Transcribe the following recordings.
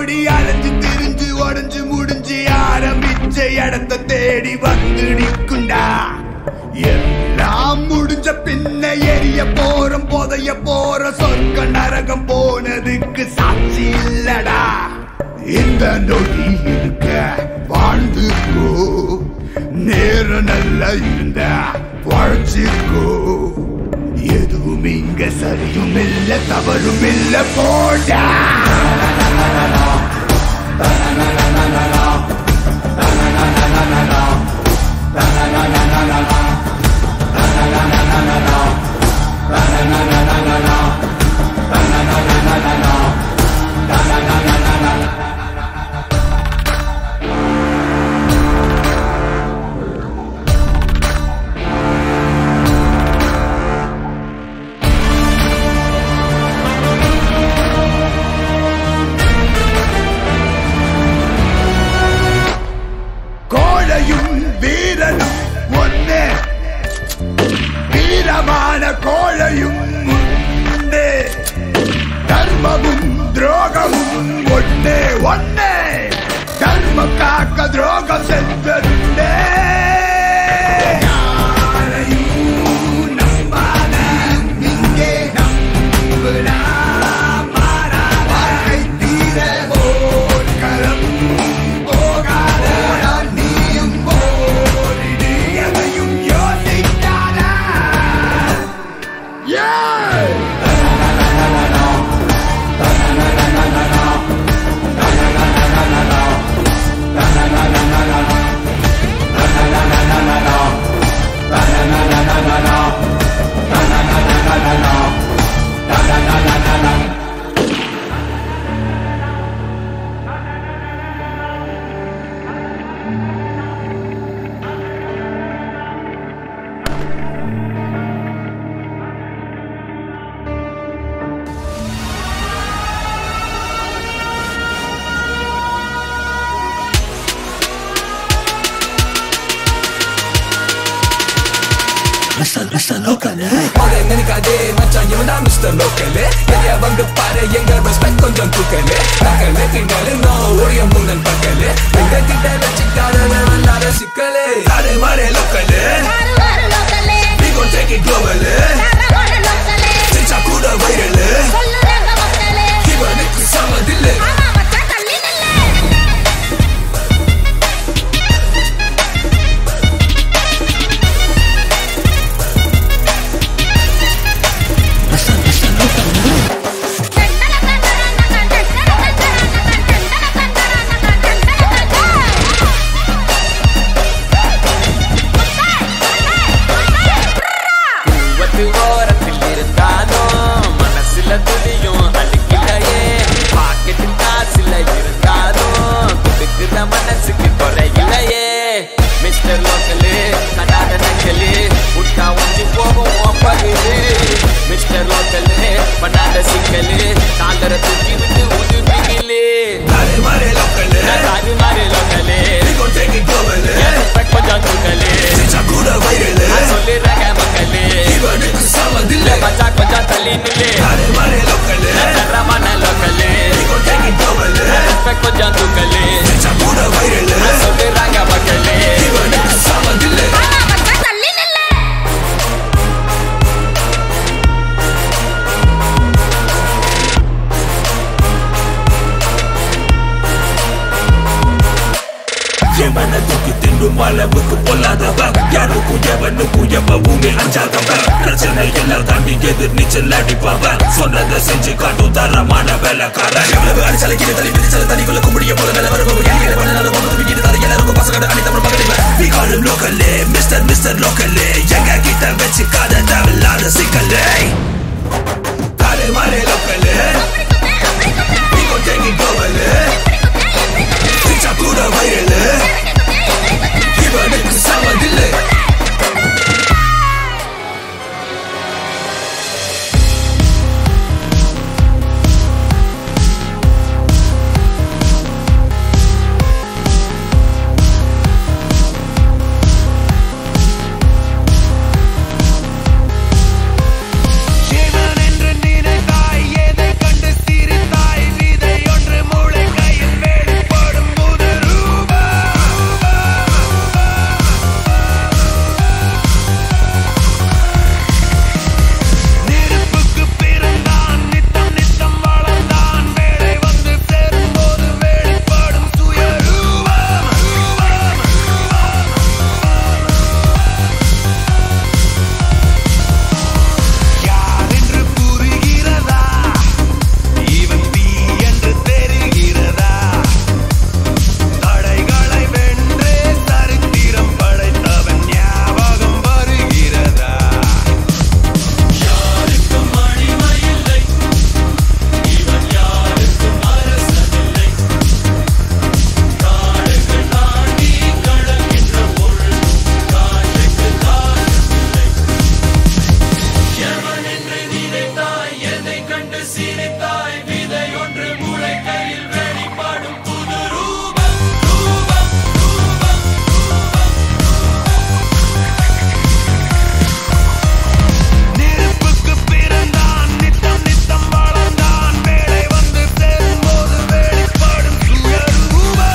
ஓடி அலைஞ்சு திரிஞ்சு உடஞ்சு முடிஞ்சு ஆரம்பிச்ச இடத்தை தேடி வந்து நிற்குண்டா. எல்லாம் முடிஞ்ச பின்ன எரிய போறோம் புதைய போற சொர்க்க நரகம் போனதுக்கு சாட்சி இல்லடா. இந்த நொடி இருக்க வாழ்ந்துக்கோ, நேரம் நல்லா இருந்த வாழ்ச்சிக்கோ. எதுவும் இங்க சரியும் இல்ல தவறும் இல்ல போடா. வீரனும் ஒன்னே, வீரமான கோழையும் உண்டே, தர்மமும் துரோகமும் ஒன்னே ஒன்னே, தர்மம் காக்க துரோகம் சென்றே. Mr. Local நினைக்காதே மச்சான் இவன்டா மிஸ்டர் லோக்கல். எதையா வந்து பாரு எங்க ரெஸ்பெக்ட் கொஞ்சம் தூக்கல். நக்கல் திங்கல் நோ ஒழிய முன்னன் பக்கல். எங்க கிட்ட வச்சுக்காத வந்தாத சிக்கல். தாரே மாரே local, we gon take it global. சிச்சா கூட வைரல், இவனுக்கு சமதில்லை. மனதுக்கு தின்னும் அளவுக்கு பொல்லாதவன் யாருக்கும் எவனுக்கும் எப்பவுமே அஞ்சாதவன். பிரச்சனை எல்லாம் தாண்டி எதிர் நீச்சல் அடிப்பவன். சொன்னதை செஞ்சு காட்டும் தரமான வேலைக்காரன். எவ்வளவு அடிச்சால கீழே தள்ளி பிடிச்சால தனிக்குள்ள கும்பிடிய போல நல்ல வரவும் எல்லாருக்கும் பசங்க அடி தமிழ் மகளிர். We call him locally, Mr. Locally. எங்க கிட்ட வச்சுக்காத தேவையில்லாத சிக்கலே. தாரே மாரே local, we gon take it global. சிச்சா கூட வைரல், இவனுக்கு சமதில்லை. விதைத்தாய் விதை ஒன்று முளைக்கையில் வெளிப்படும் புது ரூபம் ரூபம் ரூபம் நெருப்புக்கு பிறந்தான் நித்தம் நித்தம் வளர்ந்தான் வேலை வந்து சேரும்போது வெளிப்படும் சுயரூபம்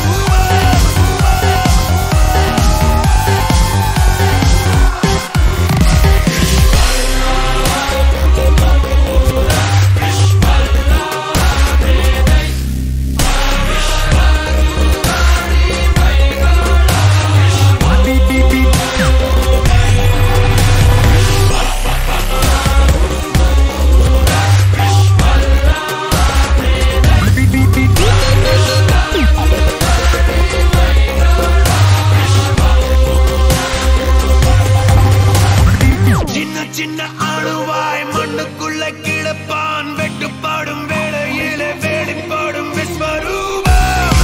சின்ன அணுவாய் மண்ணுக்குள்ள கிடப்பான் வெட்டுப்பாடும் வேளையிலே வெளிப்பாடும் விஸ்வரூபம்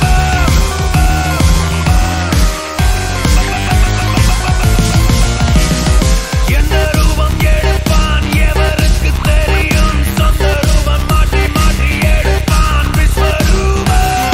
எந்த ரூபம் எடுப்பான் எவருக்கு தெரியும் சொந்த ரூபம் மாற்றி மாற்றி எடுப்பான் விஸ்வரூபம்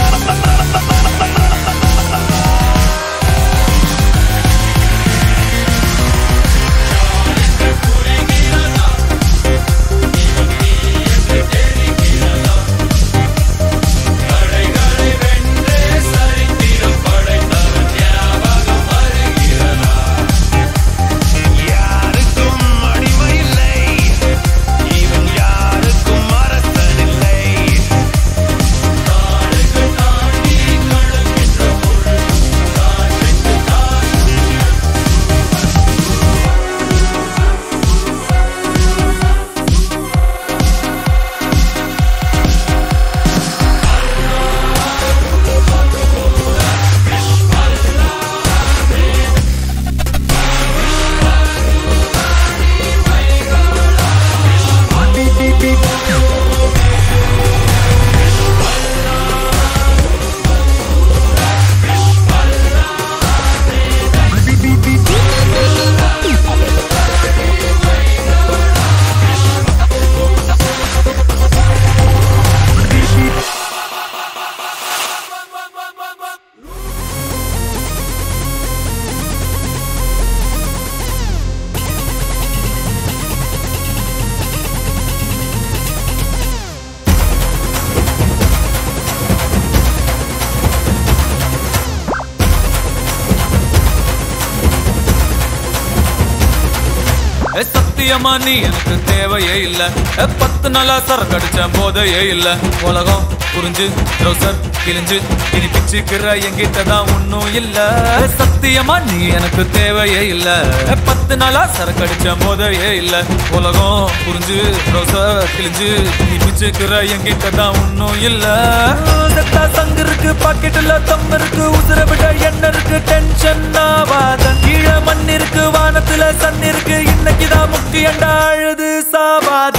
சத்தியமா நீ எனக்கு தேவையே இல்ல 10 நாளா சரக்கடிச்ச போதையே இல்ல உலகம் புரிஞ்சு ட்ரௌசர் கிழிஞ்சு இனி பிச்சுக்கிற எங்கிட்டதான் ஒன்னும் இல்ல சத்தியமா நீ எனக்கு தேவையே இல்ல 10 நாளா சரக்கடிச்ச போதையே இல்ல உலகம் புரிஞ்சு ட்ரௌசர் கிழிஞ்சு இனி பிச்சுக்கிற எங்கிட்டதான் ஒன்னும் இல்ல செத்தா சங்கு இருக்கு பாக்கெட்டுல தம் இருக்கு உசுர விட என்ன இருக்கு டென்ஷன் ஆவாத கீழ மண் இருக்கு வானத்துல சன் இருக்கு இன்னைக்குதான் முக்கியண்டா அழுது சாவாத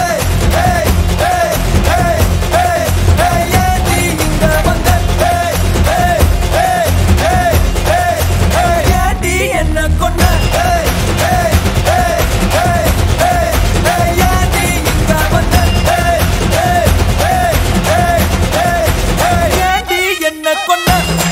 என்ன கொண்ட என்ன கொண்ட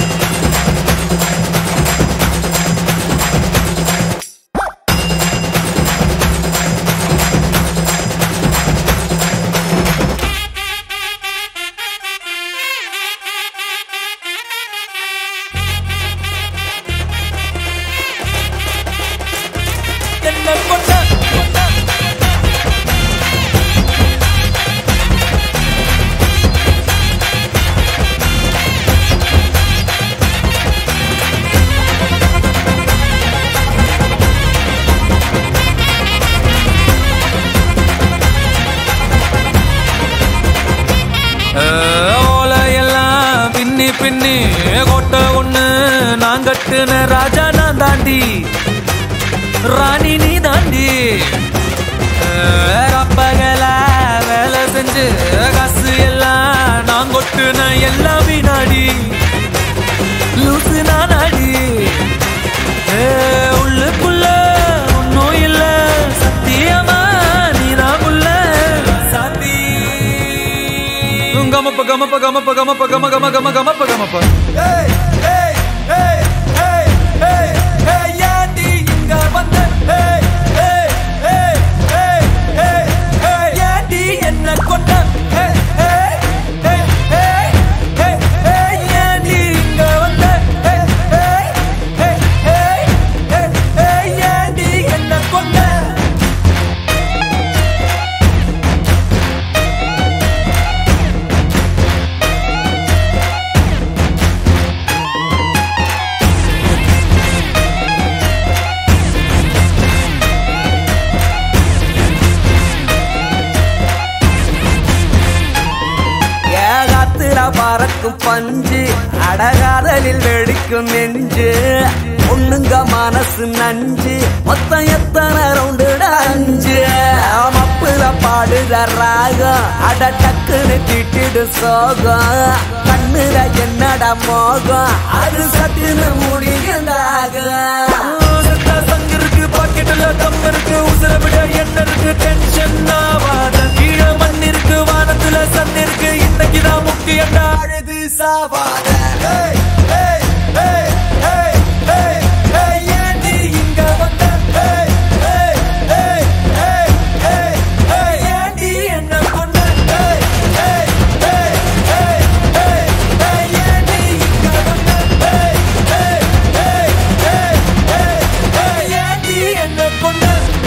ஓலையெல்லாம் பின்னி பின்னி கோட்டை ஒண்ணு நான் கட்டுன ராஜா நான் தாண்டி ராணி நீ தாண்டி அப்பகல வேலை செஞ்சு காசு எல்லாம் நான் கொட்டுன எல்லாம் வினாடி லூசு நானாடி உள்ளுக்குள்ள ஒன்னும் இல்ல சத்தியமா நீதான் உள்ள சாத்தி Gamapa gamapa gamapa gamapa gamapa gamapa gamapa gamapa. Hey hey hey hey hey hey yandi inga vanda hey hey hey hey hey hey yandi enna konda hey hey hey hey hey hey yandi inga vanda hey hey hey hey hey hey yandi enna konda. பறக்கும் பஞ்சு அடகாதலில் வெடிக்கும் நெஞ்சு ஒண்ணுங்க மனசு நஞ்சு மொத்தம் எத்தனை ரவுண்டுடா 5 மப்புல பாடுற ராகம் அட டக்குன்னு திட்டிடு சோகம் கண்ணுல என்னடா மோகம் அது சட்டுன்னு முடியுதாக சங்கிருக்கு பாக்கெட்டுல தம் இருக்கு உசுர விட என்ன இருக்கு டென்ஷன் ஆவாத கீழ மண் இருக்கு வானத்துல சன் இருக்கு இன்னைக்குதான் முக்கியம் அழுது சாவாத ஏண்டி இங்க வந்த ஏண்டி என்ன கொண்ட ஏண்டி இங்க வந்த ஏண்டி என்ன கொண்ட.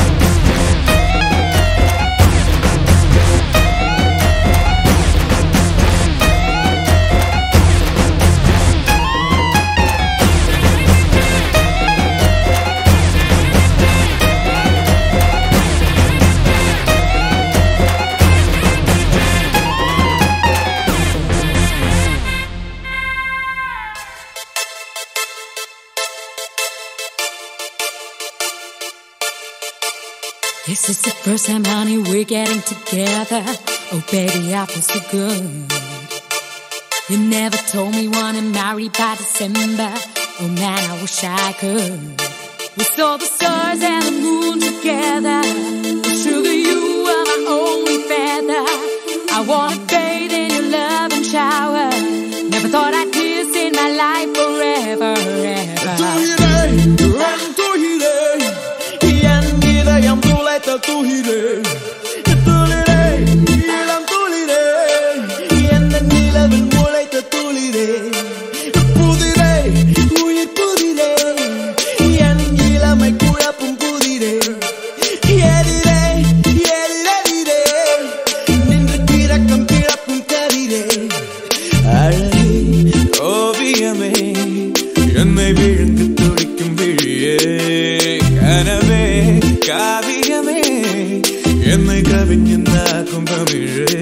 This is the first time, honey, we're getting together. Oh, baby, I feel so good. You never told me wanna marry by December. Oh, man, I wish I could. We saw the stars and the moon together. Sugar, you are my only feather. I wanna bathe in your love and shower. Never thought I'd kiss in my life forever, ever. துளிரே துளிரே இளம் துளிரே என்ன நிலவில் முளைத்த துளிரே புதிரே உயிர் புதிரே என் இளமை குழப்பும் புதிரே எதிரே எதிரெதிரே நின்று கிறக்கம் கிழப்பும் கதிரே அழகே ஓவியமே என்னை விழுந்து துடிக்கும் விழியே கனவே காவியமே என்னை கவிஞனாக்கும் தமிழே.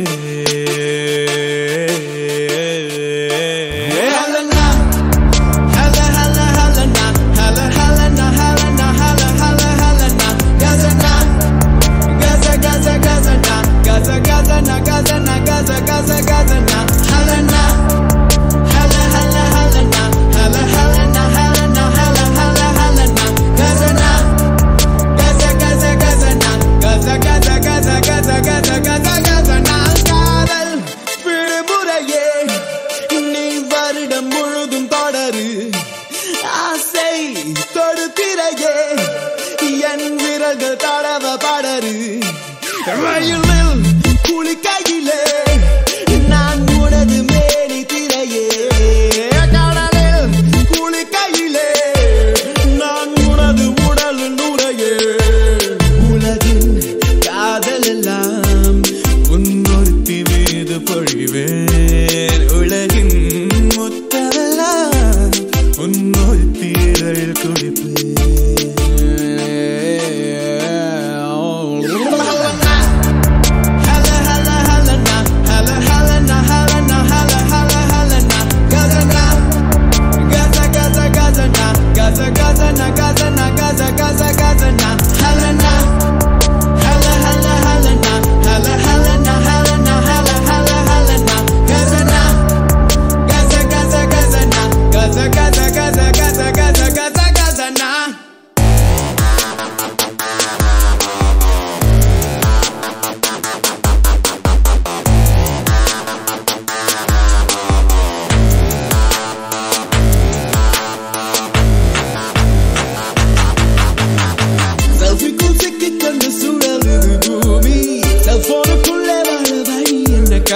ரயிலில் குளிக்கையிலே நான் உனது மேனி திரையே கடலில் குளிக்கையிலே நான் உனது உடல் நுரையே உலகின் காதல் எல்லாம் உன்னொருத்தி மீது பொழிவேன் உலகின் முத்தமெல்லாம் உன்னொருத்தி இதழில் குடிப்பேன்.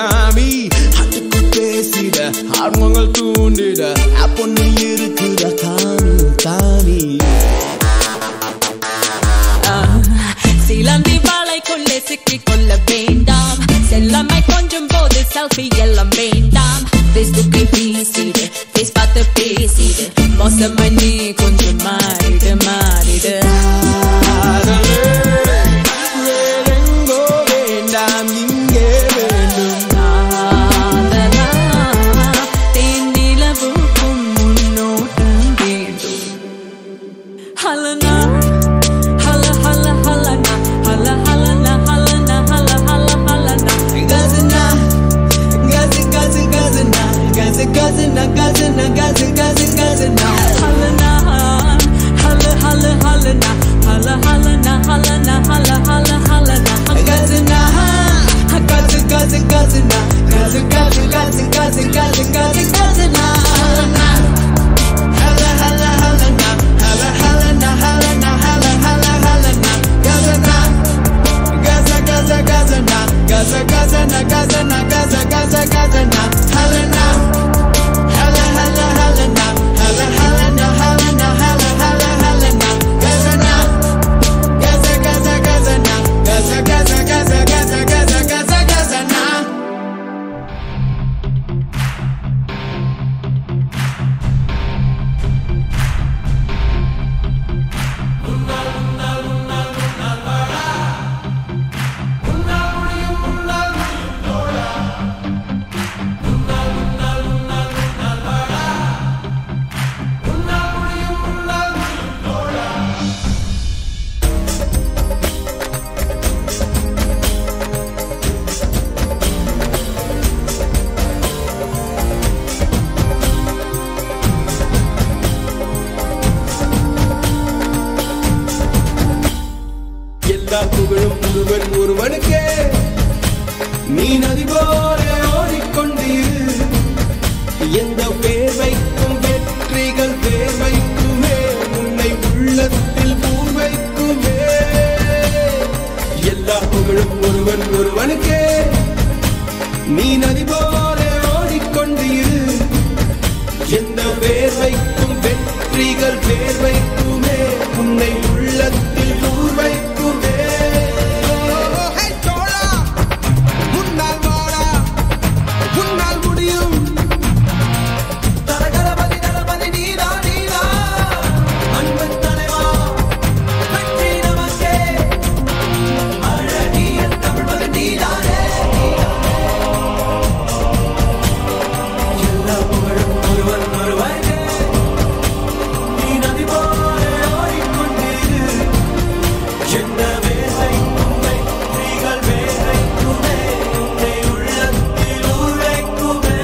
சாமி அதுக்கு பேசிட ஆர்வங்கள் தூண்டிட பொண்ணு இருக்குத காமி காமி சிலந்தி வாழைக்குள்ளே சிக்கிக் கொள்ள வேண்டாம் செல்லம்மை கொஞ்சம் போது செல்ஃபி எல்லாம் வேண்டாம் பேஸ்புக்கை பேசிடு பேஸ் பார்த்து பேசிடு மோசமா நீ கொஞ்சம் மாறிடு மாறிடு வேறெங்கோ வேண்டாம் இங்கே வேண்டும் தேனிலவுக்கும் முன்னோட்டம் வேண்டும் ஹலனா ஹல ஹல ஹலனா ஹல ஹலனா ஹலனா ஹல ஹல ஹலனா கசனா கச கச கசனா கச கசனா கசனா கச கச கசனா ஹலனா ஹல ஹல ஹலனா ஹல ஹலனா ஹலனா ஹல ஹல ஹலனா கசனா கச கச கசனா கச கச கச கச கச கச கசனா ஹல ஹல ஹலனா ஹல ஹலனா ஹலனா ஹல ஹல ஹலனா கசனா கச கச கசனா கச கசனா கசனா கச கச கசனா ஹலனா ஹல ஹல ஹலனா ஹல ஹலனா ஹலனா ஹல ஹல ஹலனா கசனா கச கச கசனா கச கச கச கச கச கச கசனா எல்லா புகழும் ஒருவன் ஒருவனுக்கே நீ நதி போல ஓடிக்கொண்டீர் எந்த வேர்வைக்கும் வெற்றிகள் வேர்வைக்குமே உன்னை உள்ளத்தில் பூர்வைக்குமே எல்லா புகழும் ஒருவன் ஒருவனுக்கே நீ நதி போல ஓடிக்கொண்டீர் எந்த வேர்வைக்கும் வெற்றிகள் வேர்வைக்குமே உன்னை உள்ளத்தில் பூர்வைக்குமே உன்னால் வாழா உன்னால் முடியும் தரகரபதி தளபதி நீதா நீதா அன்பன் தலைவா வெற்றி நமக்கே அழகிய தமிழ்மகன் நீதானே எல்லா புகழும் ஒருவன் ஒருவனுக்கே நீ நதி போல ஓடிக்கொண்டீர் எந்த வேர்வைக்கும் வெற்றிகள் வேர்வைக்குமே உன்னை உள்ளத்தில் ஊர்வைக்குமே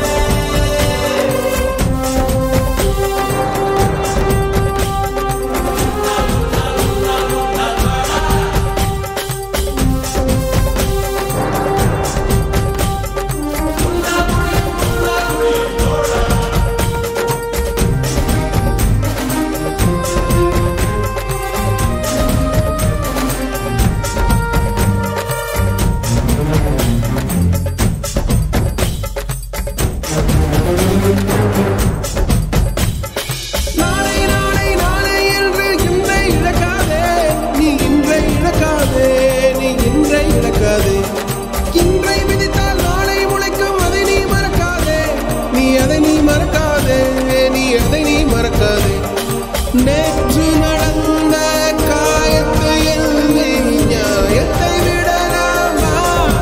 நாளை நாளை நாளை என்று இன்றை இழக்காதே நீ இன்றை இழக்காதே நீ இன்றை இழக்காதே இன்றை விதித்தால் நாளை முளைக்கும் அதை நீ மறக்காதே நீ அதை நீ மறக்காதே நீ அதை நீ மறக்காதே நேற்று நடந்த காயத்தை எண்ணி நியாயத்தை விடலாமா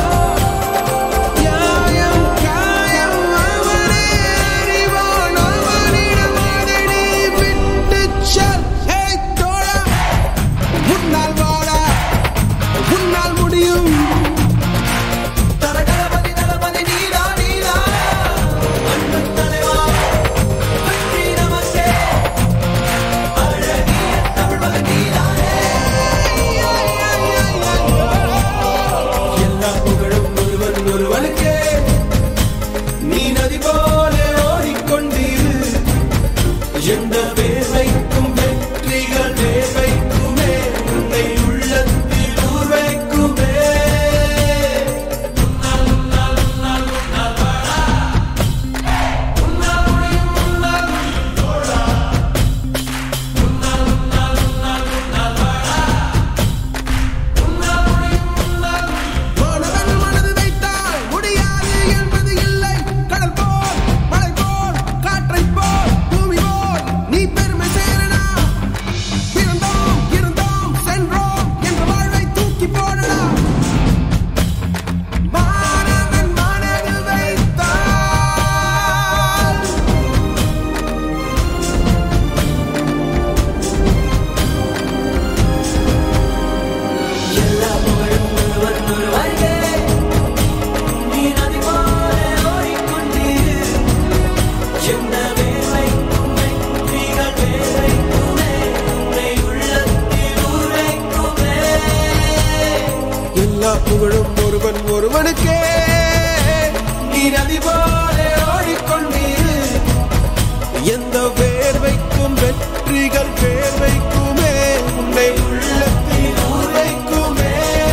நியாயம் காயம் அவனே அறிவான் அவனிடம் அதை நீ விட்டுச் செல் ஹே தோழா உன்னால் வாழா உன்னால் முடியும் தரகரபதி தளபதி நீதா நீதா அன்பன் தலைவா வெற்றி நமக்கே அழகிய தமிழ்மகன் நீதானே எல்லா புகழும் ஒருவன் ஒருவனுக்கே நீ நதி போல ஓடிக்கொண்டீர் எந்த வேர்வைக்கும் வெற்றிகள் வேர்வைக்குமே உன்னை உள்ளத்தில் ஊர்வைக்குமே நீ நதி போல ஓடிக்கொண்டீர் எந்த வேர்வைக்கும் வெற்றிகள் வேர்வைக்குமே உன்னை உள்ளத்தில் ஊர் வைக்குமே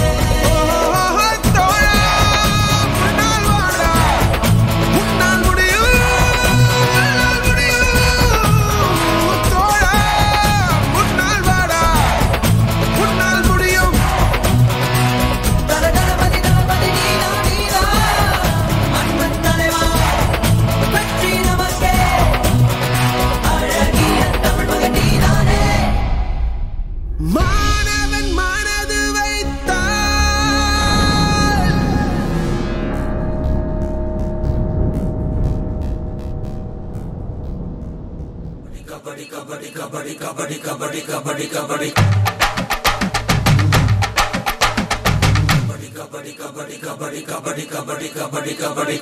மாணவன் மனது வைத்தால் கபடி கபடி கபடி கபடி கபடி கபடி கபடி கபடி கபடி கபடி கபடி கபடி கபடி கபடி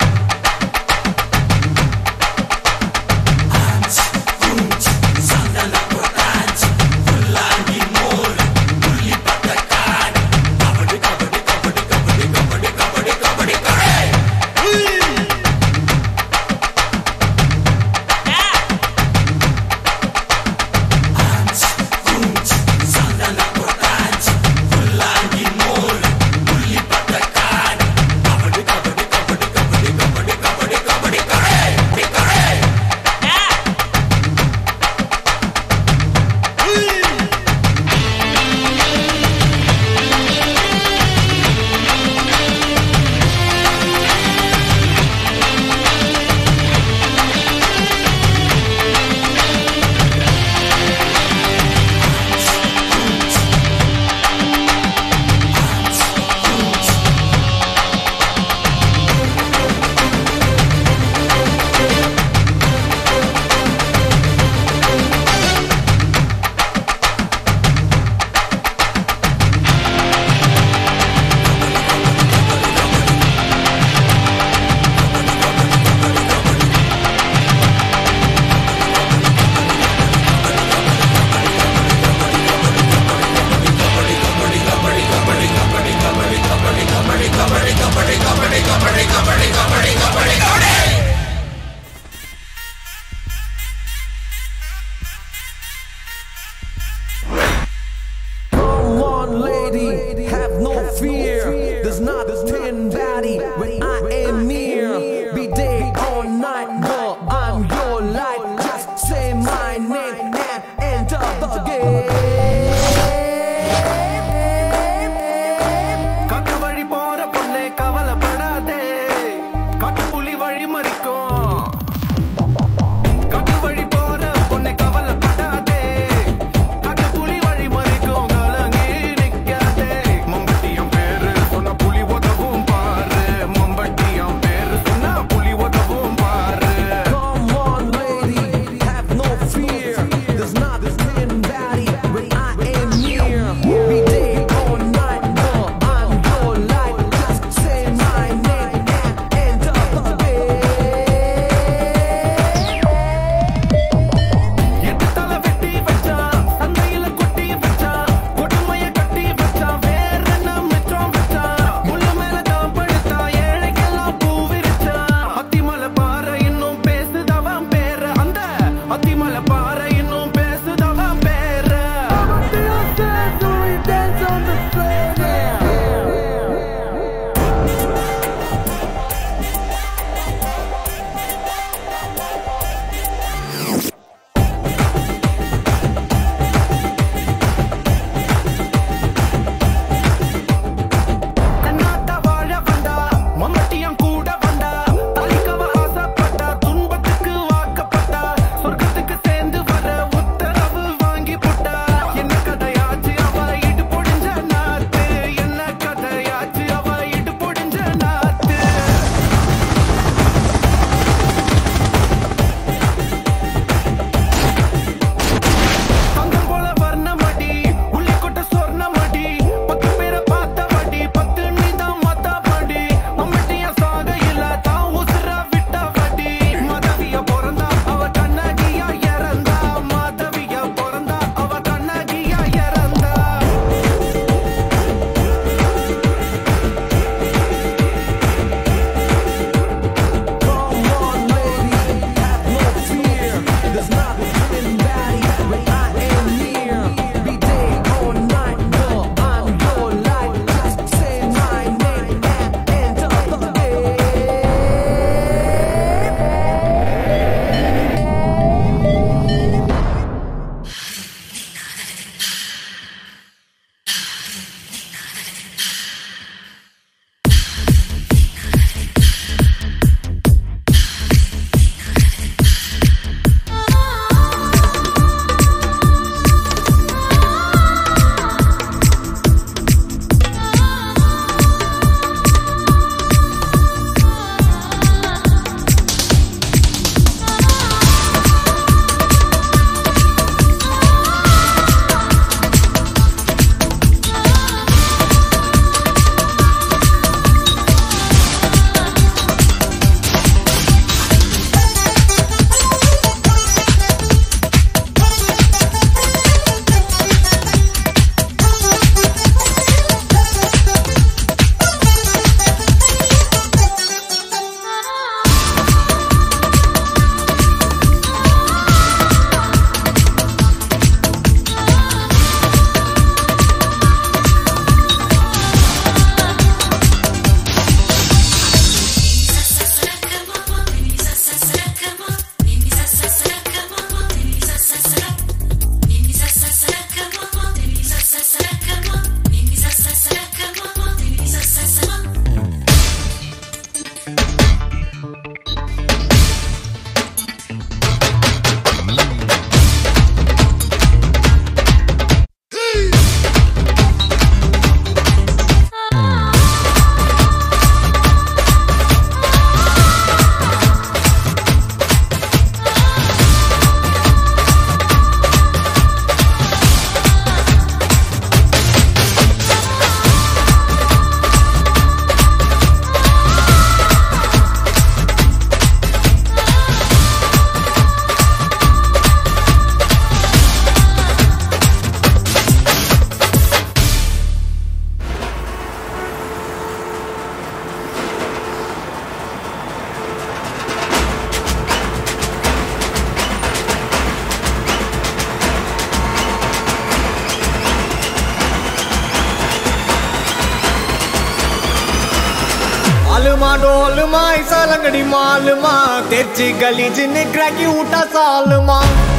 डोलमा ऐसा लंगड़ी मालमा तेरची गली जिन्हें क्रैकी उठा सालमा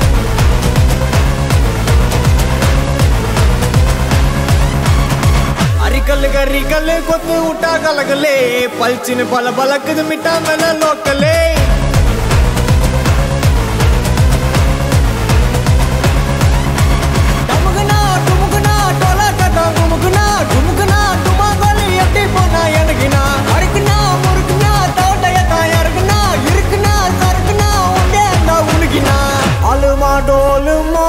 अरिकल गरिकल कोत उठा गलगले पलचिन पल बलक मिटा मेला लोकले डमगना डुमगना टोला टटा घुमगना घुमगना डुमा गली एट्टी पोना यनगिना अड़कना मुर्गना तोटयता यरगना इरकना सरगना उंडे अंदा उलगिना अलमा डोलमा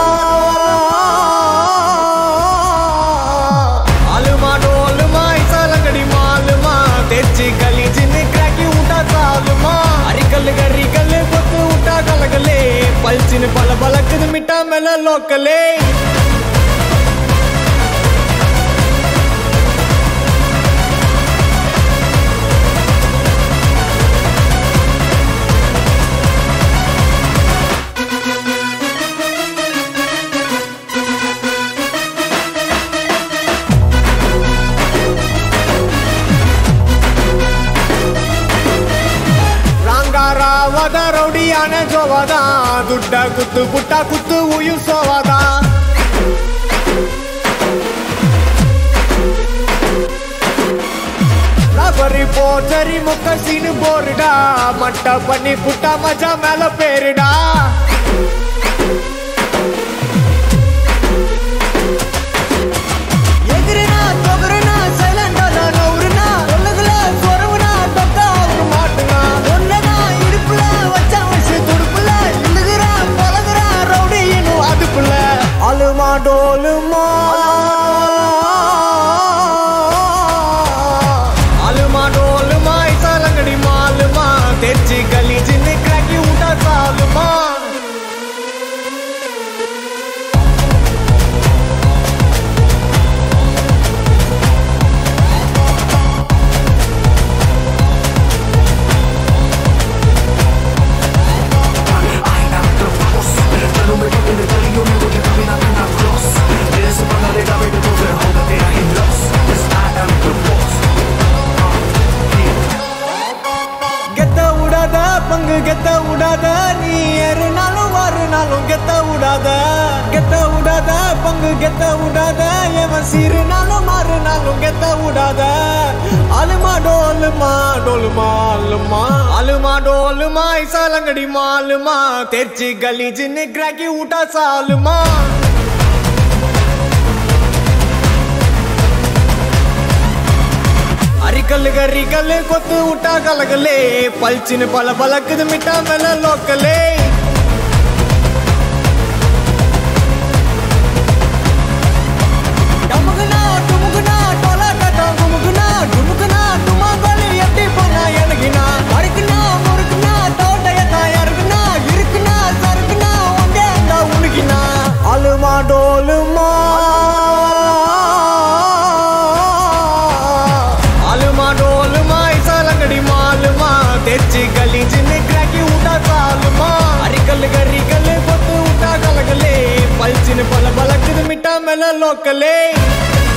गली जिन्हें क्रैकी उठा सालमा अरिकल गरिकल कोत उठा गलगले पलचिन पल बलक मिटा मेला लोकले ರಾವದ ರೌಡಿಯಾನೆ ಜೋವಾದ ದುಡ್ಡ ಕುತ್ತು ಪುಟ್ಟ ಕುತ್ತು ಉಯಿಸೋವಾದ ರಬರಿ ಪೋಚರಿ ಮುಖ ಸೀನು ಬೋರ್ಡ ಮಟ್ಟ ಪನ್ನಿ ಪುಟ್ಟ ಮಜಾ ಮೇಲ ಪೇರಿಡ ಎದುರಿನ ತೊಗರಿನ ಸೈಲೆಂಟ್ ಅದ ನೌರಿನ ಒಳಗಲ ಸ್ವರವನ ತೊಕ್ಕ ಅವ್ರು ಮಾಟನ ಒನ್ನದ ಇಡುಪುಲ ವಚ್ಚ ವಸಿ ತುಡುಪುಲ ಇಳುಗಿರ ಪೊಲಗರ ರೌಡಿ ಏನು ಅದುಪುಲ ಅಲುಮಾ ಡೋಲುಮಾ ಅಲುಮಾ ಡೋಲುಮಾ ಐಸಾ ಲಂಗಡಿ ಮಾಲುಮಾ ತೆಚ್ಚಿ ಗಲಿ ಜಿನ್ನೆ ಕ್ರಾಕಿ ಊಟ ಸಾಲುಮಾ பங்கு கெத்த விடாத நீ ஏறுனாலும் வாருனாலும் கெத்த விடாத பங்கு கெத்த விடாத எவன் சீருனாலும் மாறுனாலும் கெத்த விடாத அலுமா டோலுமா டோலுமா அலுமா அலுமா டோலுமா ஐசா லங்கடி மாலுமா தெர்ச்சி கலி ஜின்னு கிராக்கி ஊட்டா சாலுமா अरिकल गरिकल कोत उठा गलगले पलचिन पल बलक मिटा मेला लोकले डमगना डुमगना टोला टटा घुमगना घुमगना डुमा गली एट्टी पोना यनगिना अड़कना मुर्गना तोटयता यरगना इरकना सरगना उंडे अंदा उलगिना अलमा डोलमा तेरची गली जिन्हें क्रैकी उठा सालमा अरिकल गरिकल कोत उठा गलगले पलचिन पल बलक मिटा मेला लोकले